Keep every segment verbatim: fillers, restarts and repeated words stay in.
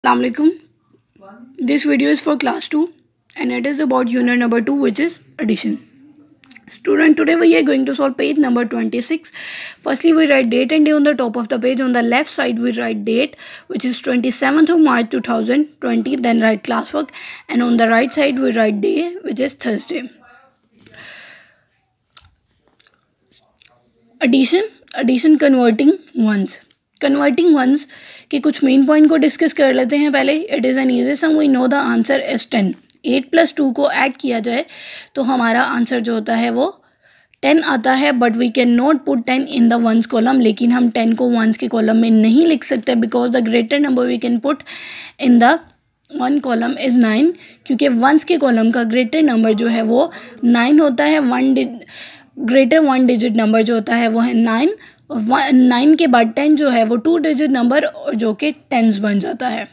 Assalamualaikum. This video is for class two and it is about unit number two, which is addition. Student, today we are going to solve page number twenty-six. Firstly, we write date and day on the top of the page. On the left side we write date, which is twenty-seventh of March two thousand twenty, then write classwork, and on the right side we write day, which is Thursday. Addition, addition converting ones. Converting ones के कुछ main point को discuss कर लेते हैं पहले. It is an easy sum, we know the answer is ten. Eight plus two को add किया जाए तो हमारा आंसर जो होता है वो टेन आता है. But we can not put ten in the ones column. लेकिन हम टेन को वंस के कॉलम में नहीं लिख सकते because the greater number we can put in the one column is nine. क्योंकि वंस के कॉलम का ग्रेटर नंबर जो है वो नाइन होता है. One greater one digit number जो होता है वो है नाइन. नाइन के बाद टेन जो है वो टू डिजिट नंबर जो कि टेंस बन जाता है.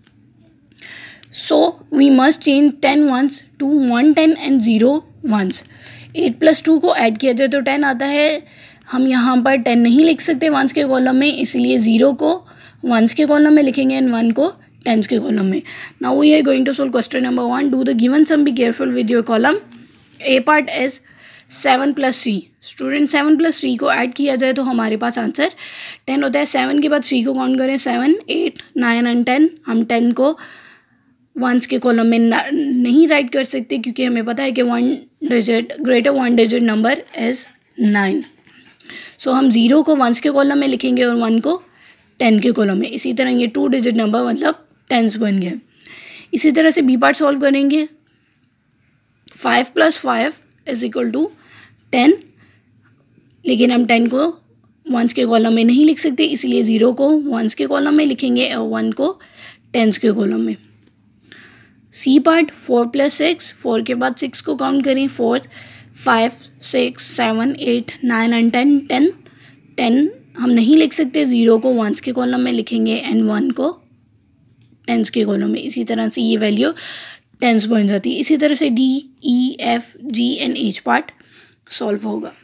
So we must change ten ones to one ten and zero ones. Eight plus two को ऐड किया जाए तो टेन आता है. हम यहाँ पर टेन नहीं लिख सकते वंस के कॉलम में, इसलिए ज़ीरो को वंस के कॉलम में लिखेंगे एंड वन को टेंस के कॉलम में. Now we are going to solve question number one. Do the given sum, be careful with your column. A part is seven plus three. Student, seven plus three को add किया जाए तो हमारे पास answer ten होता है. Seven के बाद three को काउंट करें, seven eight nine and ten. हम टेन को वंस के कॉलम में नहीं राइट कर सकते क्योंकि हमें पता है कि one digit greater one digit number is nine. So हम ज़ीरो को वंस के कॉलम में लिखेंगे और वन को टेन के कॉलम में. इसी तरह ये टू डिजिट नंबर मतलब टेंस बन गया. इसी तरह से बी पार्ट सॉल्व करेंगे. Five plus five is equal to ten. लेकिन हम टेन को वंस के कॉलम में नहीं लिख सकते, इसलिए ज़ीरो को वंस के कॉलम में लिखेंगे और वन को टेंस के कॉलम में. C part, four plus six. Four के बाद सिक्स को काउंट करें, four five six seven eight nine and ten. Ten ten हम नहीं लिख सकते, ज़ीरो को वंस के कॉलम में लिखेंगे एंड वन को टेंस के कॉलम में. इसी तरह से ये वैल्यू टेंस बन जाती है. इसी तरह से D E F G and H part solve होगा.